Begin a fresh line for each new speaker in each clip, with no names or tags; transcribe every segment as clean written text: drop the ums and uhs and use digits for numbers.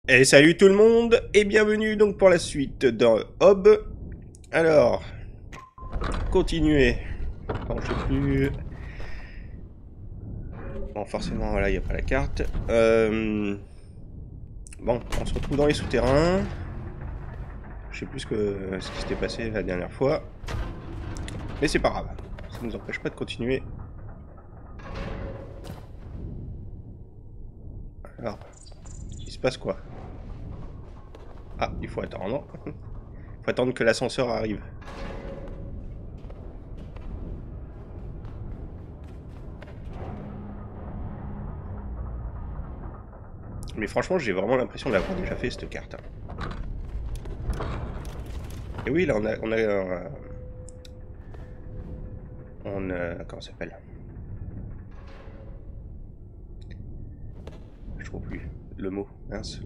Et salut tout le monde, et bienvenue donc pour la suite dans Hob. Alors, continuer. Bon, je sais plus... Bon, forcément, voilà, il n'y a pas la carte. Bon, on se retrouve dans les souterrains. Je sais plus ce qui s'était passé la dernière fois. Mais c'est pas grave, ça ne nous empêche pas de continuer. Alors, il se passe quoi? Ah, il faut attendre. Il faut attendre que l'ascenseur arrive. Mais franchement, j'ai vraiment l'impression de l'avoir déjà fait cette carte. Et oui, là, comment ça s'appelle? Je trouve plus le mot, mince.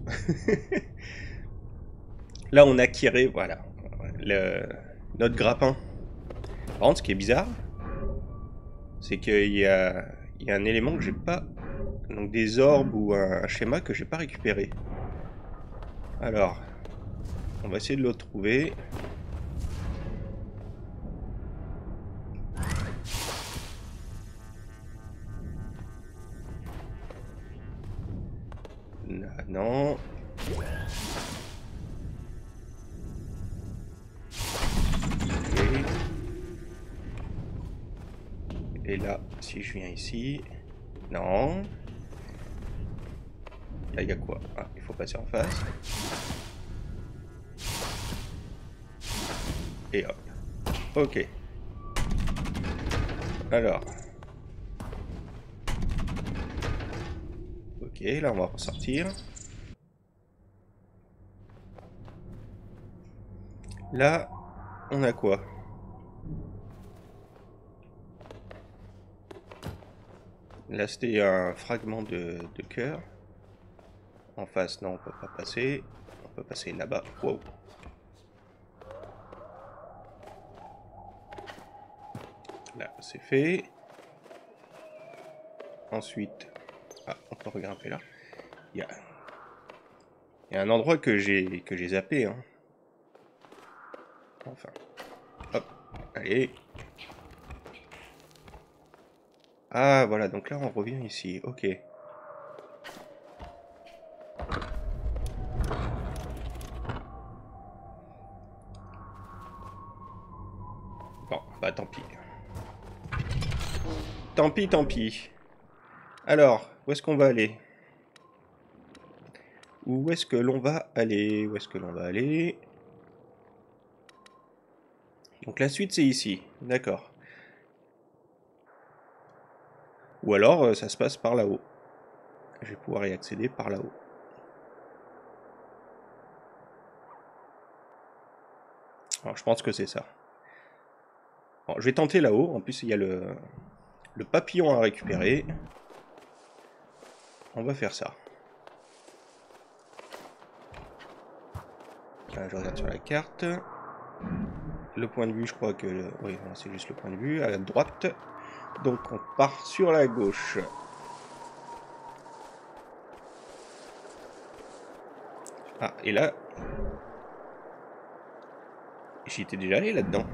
Là, on acquirait, voilà, notre grappin. Par contre, ce qui est bizarre, c'est qu'il y a un élément que j'ai pas, donc des orbes ou un schéma que j'ai pas récupéré. Alors, on va essayer de le trouver. Ah, non. Okay. Et là, si je viens ici... Non. Là, il y a quoi? Ah, il faut passer en face. Et hop. Ok. Alors. Ok, là, on va ressortir. Là, on a quoi? Là, c'était un fragment de cœur. En face, non, on peut pas passer. On peut passer là-bas. Wow. Là, c'est fait. Ensuite, ah, on peut regrimper là. Il y a un endroit que j'ai zappé. Hein. Enfin. Hop. Allez. Ah, voilà. Donc là, on revient ici. Ok. Bon, bah tant pis. Tant pis, tant pis. Alors, où est-ce qu'on va aller? Où est-ce que l'on va aller? Où est-ce que l'on va aller? Donc la suite, c'est ici. D'accord. Ou alors, ça se passe par là-haut. Je vais pouvoir y accéder par là-haut. Alors, je pense que c'est ça. Bon, je vais tenter là-haut. En plus, il y a le papillon à récupérer. On va faire ça. Là, je regarde sur la carte. Le point de vue, je crois que... Oui, c'est juste le point de vue, à la droite. Donc, on part sur la gauche. Ah, et là... J'y étais déjà allé là-dedans.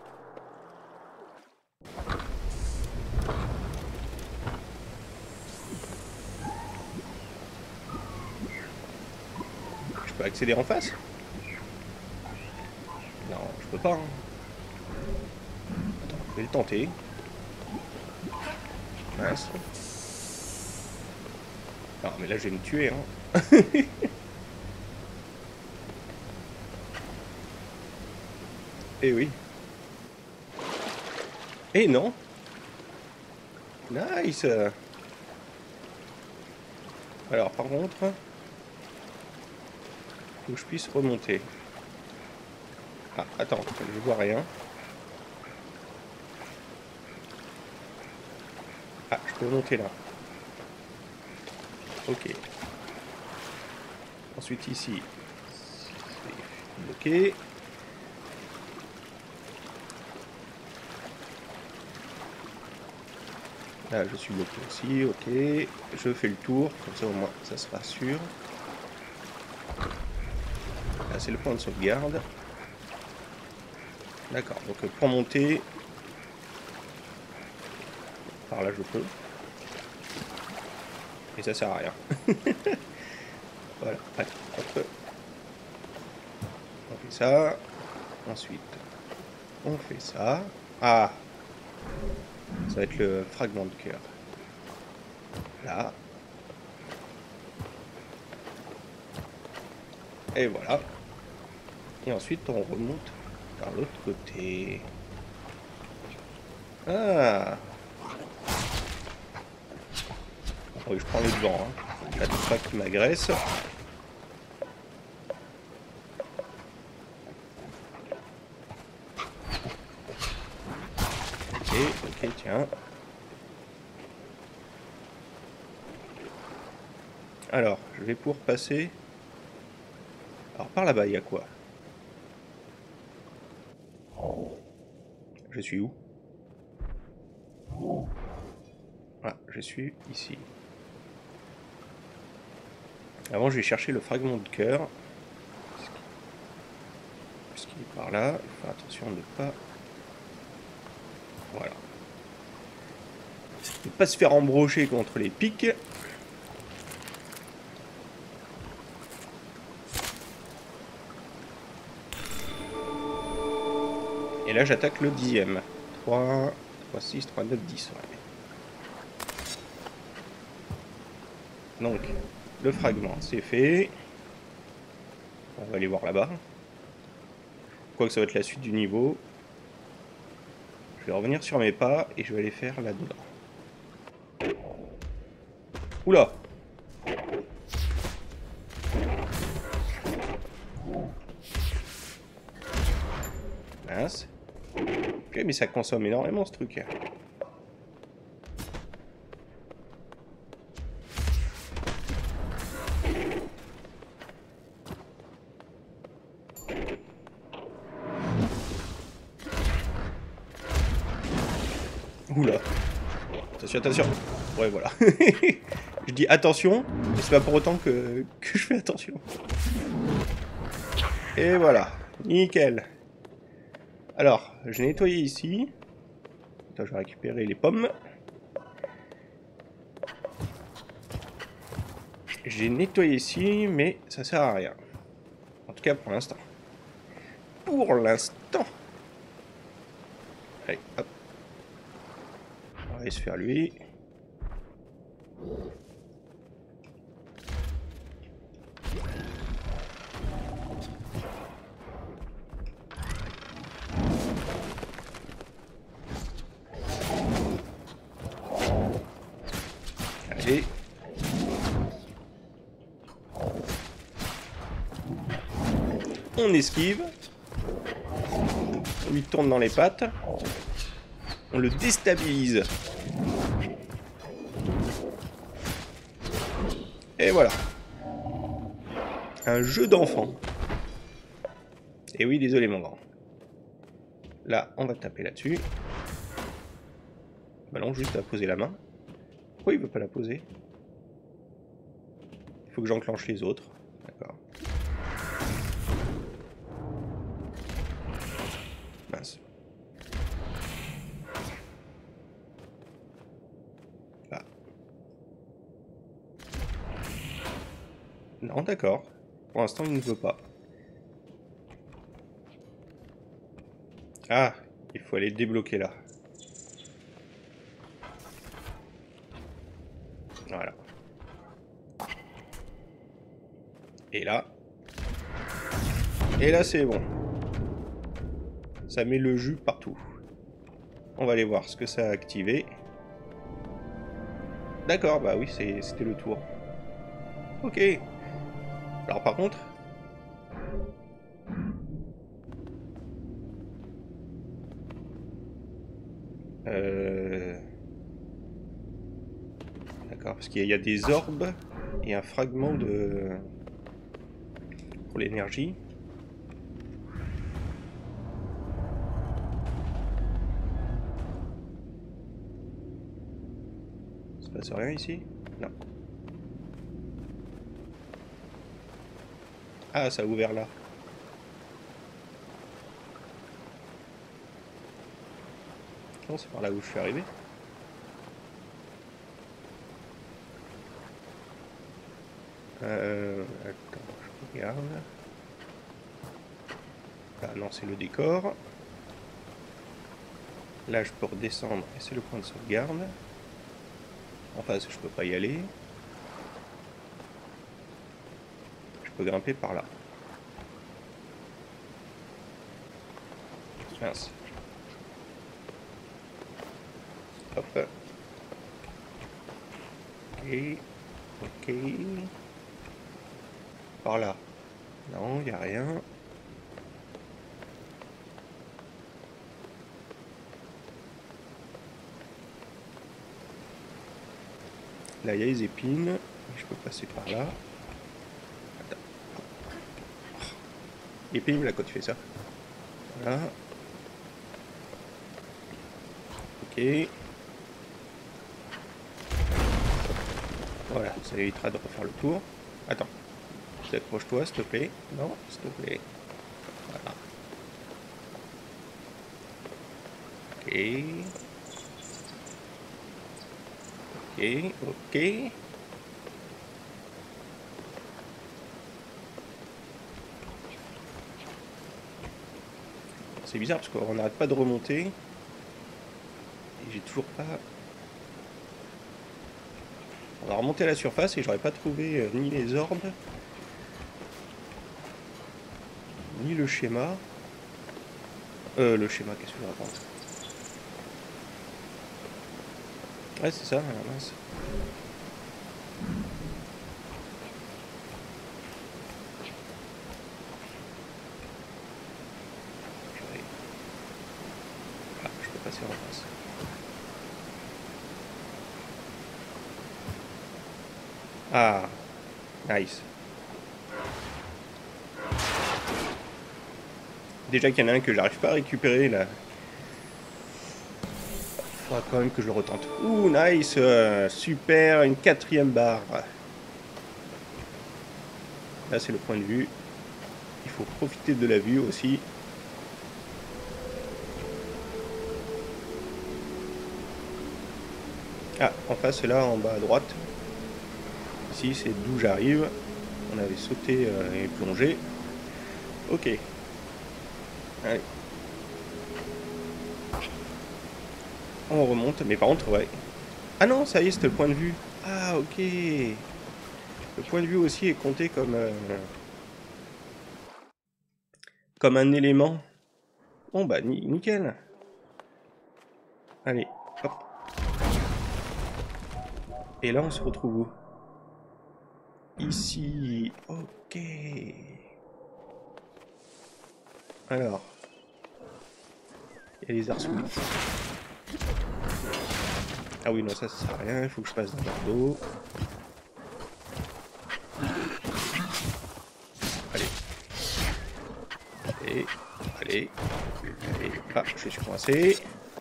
Je peux accéder en face? Non, je peux pas. Hein. Attends, je vais le tenter. Mince. Non, mais là, je vais me tuer. Hein. Eh oui. Eh non. Nice. Alors, par contre... Faut que je puisse remonter. Ah, attends, je vois rien. Ah, je peux monter là. Ok. Ensuite ici, c'est bloqué. Là, je suis bloqué aussi, ok. Je fais le tour, comme ça au moins ça sera sûr. Là, c'est le point de sauvegarde. D'accord, donc pour monter... Par là, je peux. Et ça sert à rien. Voilà, allez, hop. On fait ça. Ensuite, on fait ça. Ah! Ça va être le fragment de cœur. Là. Et voilà. Et ensuite, on remonte par l'autre côté. Ah! Oui, je prends les devants. Hein. J'attends pas qu'il m'agresse. Ok, tiens. Alors, je vais pouvoir passer... Alors, par là-bas, il y a quoi? Je suis où? Ah, je suis ici. Avant, je vais chercher le fragment de cœur. Puisqu'il est par là. Il faut faire attention de ne pas... Voilà. De ne pas se faire embrocher contre les pics. Et là, j'attaque le 10e. 3, 3, 6, 3, 9, 10. Ouais. Donc, le fragment, c'est fait. On va aller voir là-bas. Quoique ça va être la suite du niveau. Je vais revenir sur mes pas et je vais aller faire là-dedans. Oula! Mince. Ok, mais ça consomme énormément ce truc. Oula. Attention, attention. Ouais, voilà. Je dis attention, mais c'est pas pour autant que je fais attention. Et voilà. Nickel. Alors, j'ai nettoyé ici. Attends, je vais récupérer les pommes. J'ai nettoyé ici, mais ça sert à rien. En tout cas, pour l'instant. Pour l'instant. Allez, hop. On va aller se faire lui. Allez. On esquive. On lui tourne dans les pattes. On le déstabilise. Et voilà. Un jeu d'enfant. Et oui, désolé mon grand. Là, on va taper là-dessus. Bah non, juste à poser la main. Pourquoi il veut pas la poser? Il faut que j'enclenche les autres. D'accord. Mince. Ah. Non, d'accord. Pour l'instant, il ne veut pas. Ah, il faut aller débloquer là. Voilà. Et là. Et là, c'est bon. Ça met le jus partout. On va aller voir ce que ça a activé. D'accord, bah oui, c'était le tour. Ok. Alors par contre... D'accord, parce qu'il y a des orbes et un fragment de... pour l'énergie. Il se passe rien ici? Non. Ah, ça a ouvert là. Non, c'est par là où je suis arrivé. Attends, je regarde. Ah non, c'est le décor. Là, je peux redescendre et c'est le point de sauvegarde. En face, je peux pas y aller. Je peux grimper par là. Mince. Hop. Ok. Ok. Par là. Non, il n'y a rien. Là, il y a les épines. Je peux passer par là. Attends. Il est pénible là quand tu fais ça. Voilà. Ok. Voilà, ça évitera de refaire le tour. Attends. Accroche-toi, s'il te plaît. Non, s'il te plaît. Voilà. Ok. Ok, ok. C'est bizarre parce qu'on n'arrête pas de remonter. Et j'ai toujours pas... On va remonter à la surface et j'aurais pas trouvé ni les orbes, ni le schéma. Le schéma, qu'est-ce que je raconte? Ouais, c'est ça, mince. Ah, je peux passer en face. Ah, nice. Déjà qu'il y en a un que j'arrive pas à récupérer là. Faudra quand même que je le retente. Ouh, nice, super, une 4e barre. Là, c'est le point de vue. Il faut profiter de la vue aussi. Ah, en face, c'est là, en bas à droite. Ici, c'est d'où j'arrive. On avait sauté et plongé. Ok. Allez. On remonte, mais par contre, ouais. Ah non, ça y est, c'était le point de vue. Ah, ok. Le point de vue aussi est compté comme un élément. Bon, bah, nickel. Allez, hop. Et là, on se retrouve où? Ici. Ok. Alors. Il y a les arsouilles. Ah oui, non, ça sert à rien. Il faut que je passe dans leur dos. Allez. Allez. Allez. Allez. Ah, je suis coincé.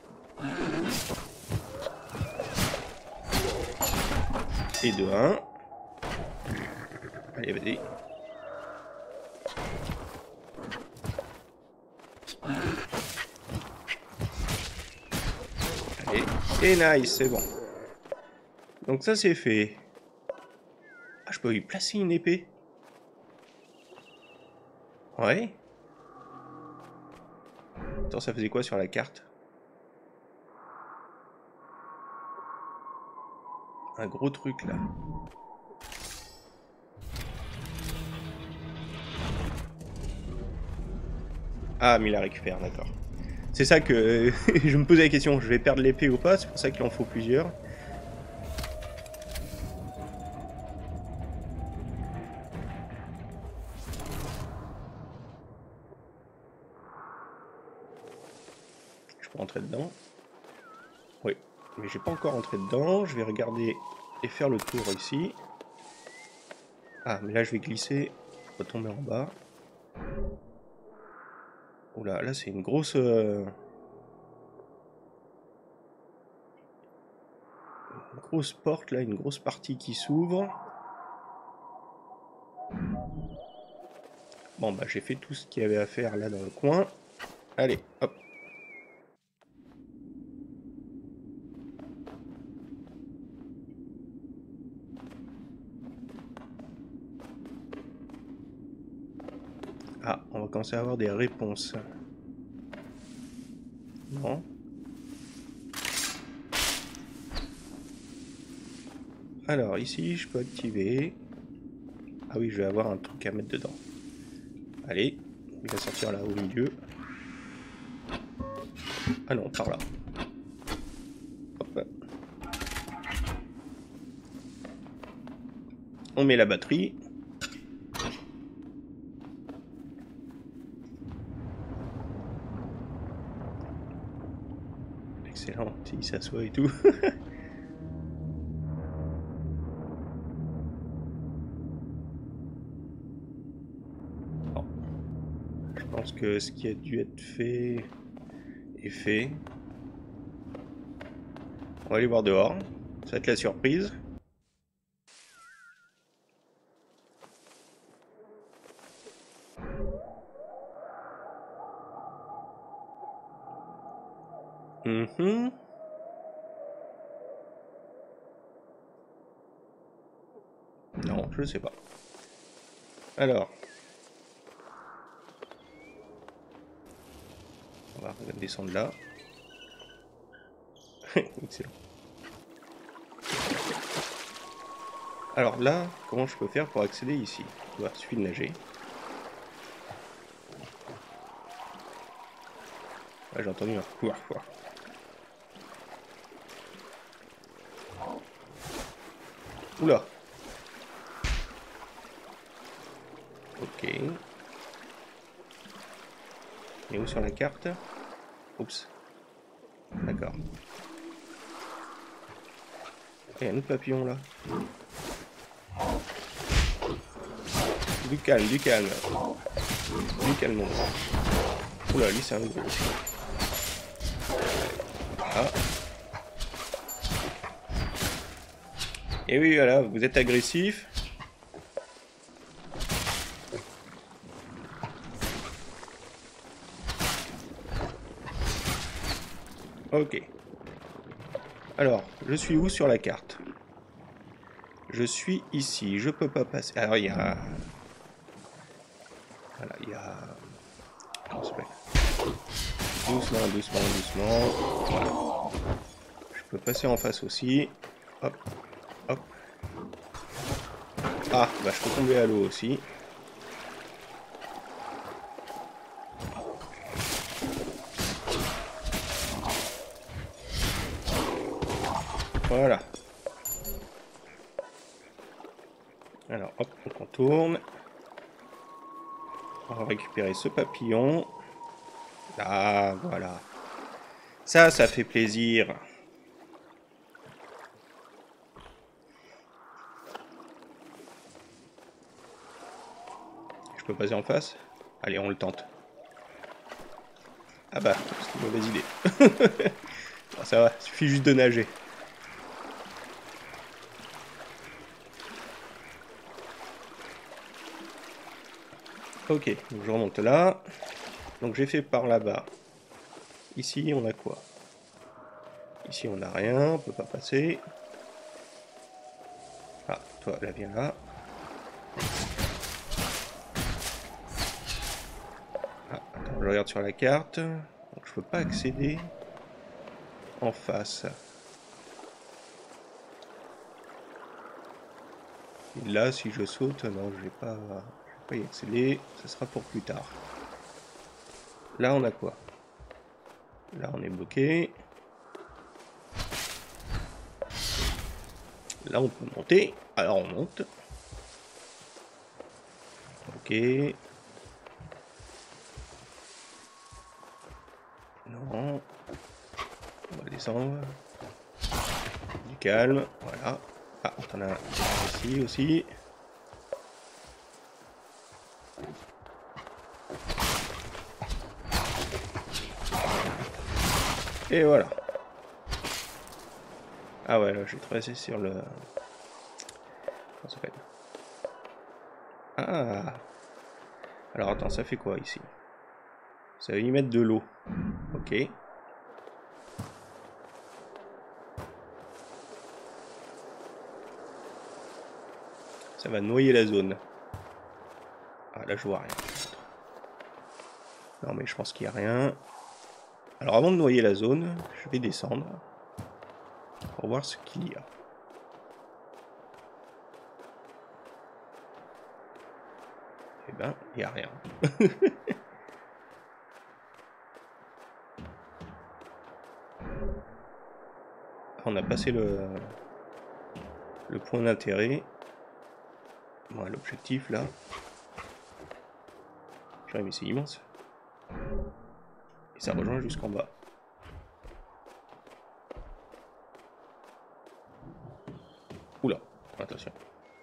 Et de 1. Allez, vas-y. Allez. Et nice, c'est bon. Donc ça, c'est fait. Ah, je peux y placer une épée. Ouais. Attends, ça faisait quoi sur la carte? Un gros truc, là. Ah, mais il la récupère, d'accord. C'est ça que je me posais la question, je vais perdre l'épée ou pas, c'est pour ça qu'il en faut plusieurs. Je peux rentrer dedans. Oui, mais j'ai pas encore rentré dedans, je vais regarder et faire le tour ici. Ah, mais là je vais glisser, retomber en bas. Oula, là c'est une grosse... Une grosse porte, là, une grosse partie qui s'ouvre. Bon, bah j'ai fait tout ce qu'il y avait à faire là dans le coin. Allez, hop. Ah, on va commencer à avoir des réponses. Non. Alors, ici, je peux activer. Ah oui, je vais avoir un truc à mettre dedans. Allez, il va sortir là au milieu. Ah non, par là. Hop. On met la batterie. Excellent, il s'assoit et tout. Bon. Je pense que ce qui a dû être fait est fait. On va aller voir dehors. Ça va être la surprise. Non, je sais pas. Alors. On va descendre là. Excellent. Alors là, comment je peux faire pour accéder ici? Il suffit de nager. Ah, j'ai entendu un pouah. Oula. Ok. Et où sur la carte? Oups. D'accord. Il y a un autre papillon là. Du calme, du calme. Du calme. Oula, lui c'est un gros. Ah. Et oui, voilà, vous êtes agressif. Ok. Alors, je suis où sur la carte? Je suis ici, je peux pas passer. Alors il y a... Voilà, il y a... Comment ça s'appelle? Doucement, doucement, doucement. Voilà. Je peux passer en face aussi. Hop, hop. Ah, bah je peux tomber à l'eau aussi. Voilà. Alors, hop, on contourne. On va récupérer ce papillon. Ah, voilà. Ça fait plaisir. Je peux passer en face? Allez, on le tente. Ah bah, c'est une mauvaise idée. Ah, ça va, il suffit juste de nager. Ok, donc je remonte là. Donc j'ai fait par là-bas. Ici, on a quoi? Ici, on n'a rien, on peut pas passer. Ah, toi, là, viens là. Ah, attends, je regarde sur la carte. Donc, je peux pas accéder en face. Et là, si je saute, non, je vais pas y accéder. Ça sera pour plus tard. Là, on a quoi? Là, on est bloqué. Là, on peut monter. Alors, on monte. Ok. Non. On va descendre. Du calme. Voilà. Ah, on en a ici aussi. Et voilà. Ah ouais, là, j'ai traversé sur le... Comment ça s'appelle? Ah. Alors attends, ça fait quoi ici? Ça va y mettre de l'eau. Ok. Ça va noyer la zone. Ah là je vois rien. Non mais je pense qu'il n'y a rien. Alors avant de noyer la zone, je vais descendre pour voir ce qu'il y a. Eh ben, il n'y a rien. On a passé le point d'intérêt. Bon, l'objectif là. Purée, mais c'est immense. Et ça rejoint jusqu'en bas. Oula, attention.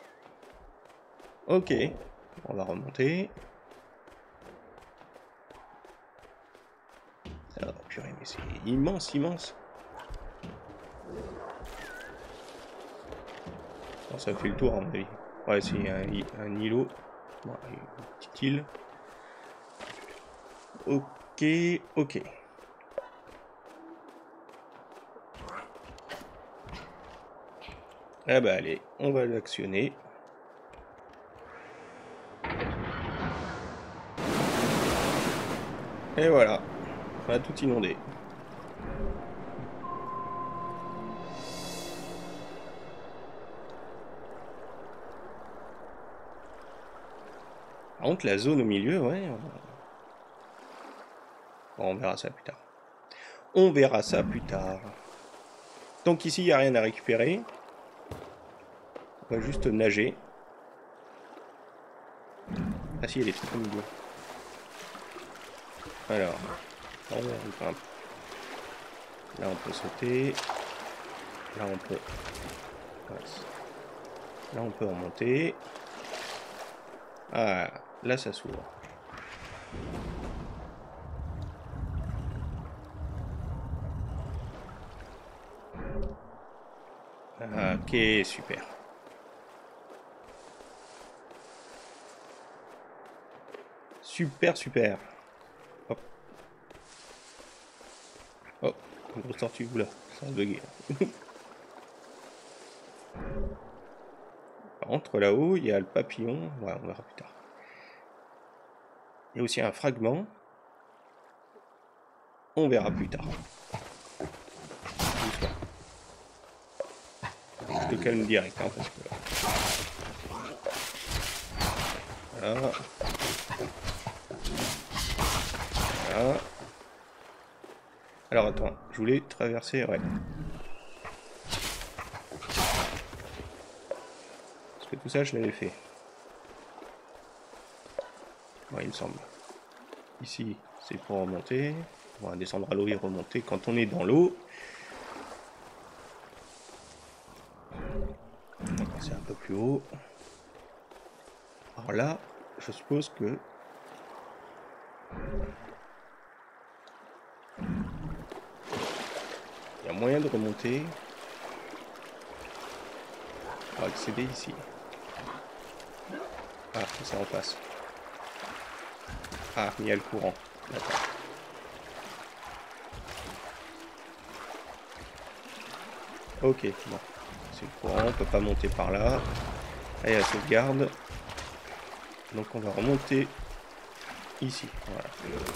Ok, on va remonter. Ah, purée, mais c'est immense, immense. Bon, ça fait le tour, à mon avis. Ouais, c'est un îlot. Bon, une petite île. Ok, ok. Ah bah allez, on va l'actionner. Et voilà, on a tout inondé. Par contre, la zone au milieu, ouais. Bon, on verra ça plus tard. On verra ça plus tard. Donc ici, il n'y a rien à récupérer. On va juste nager. Ah si, il y a des trucs au milieu. Alors, on grimpe. Là, on peut sauter. Là, on peut... Là, on peut remonter. Ah, là, ça s'ouvre. Ok, super. Super, super. Hop. Oh, une grosse tortue, oula, ça a bugué. Par contre, là-haut, il y a le papillon. Ouais, on verra plus tard. Il y a aussi un fragment. On verra plus tard. Doucement. Je te calme direct, hein, parce que... Voilà. Voilà. Alors attends, je voulais traverser, ouais. Parce que tout ça, je l'avais fait. Ouais, il me semble. Ici, c'est pour remonter. On va descendre à l'eau et remonter quand on est dans l'eau. C'est un peu plus haut. Alors là, je suppose que... il y a moyen de remonter. Pour accéder ici. Ah, ça en passe. Ah, il y a le courant. D'accord. Ok, bon. C'est le courant, on peut pas monter par là. Allez, la sauvegarde. Donc on va remonter ici. Voilà.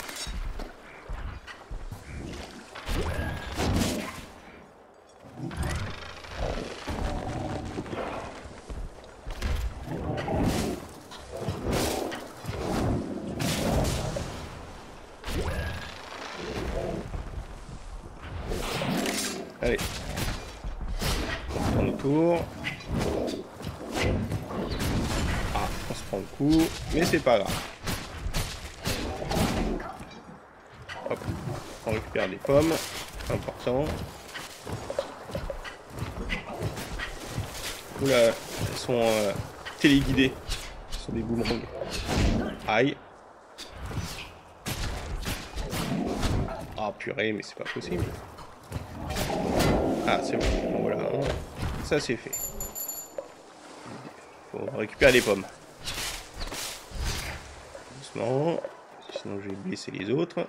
Allez. On tourne autour. Ah, on se prend le coup, mais c'est pas grave. Hop, on récupère des pommes, important. Oula, elles sont téléguidées. Ce sont des boomerangs. Aïe. Ah purée, mais c'est pas possible. Ah, c'est bon. Bon, voilà, ça c'est fait. Faut récupérer des pommes. Doucement. Sinon je vais blesser les autres.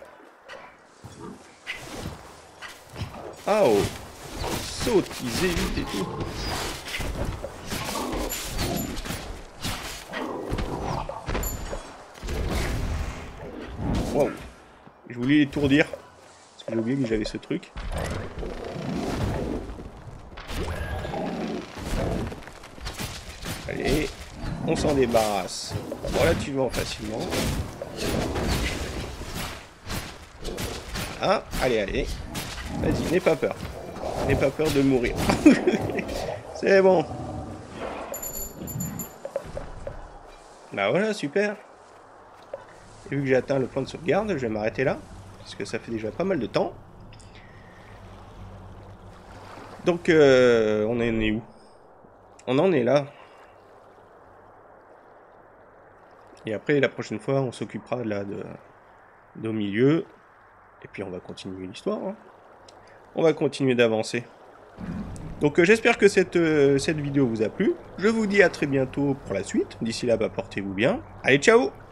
Ah oh, saute, ils évitent et tout. Wow. Je voulais l'étourdir. Parce que j'ai oublié que j'avais ce truc. Allez, on s'en débarrasse relativement facilement. Ah, allez, allez. Vas-y, n'aie pas peur. N'aie pas peur de mourir. C'est bon. Bah voilà, super. Et vu que j'ai atteint le point de sauvegarde, je vais m'arrêter là. Parce que ça fait déjà pas mal de temps. Donc, on en est où? On en est là. Et après, la prochaine fois, on s'occupera là au milieu. Et puis, on va continuer l'histoire. Hein. On va continuer d'avancer. Donc, j'espère que cette vidéo vous a plu. Je vous dis à très bientôt pour la suite. D'ici là, bah, portez-vous bien. Allez, ciao!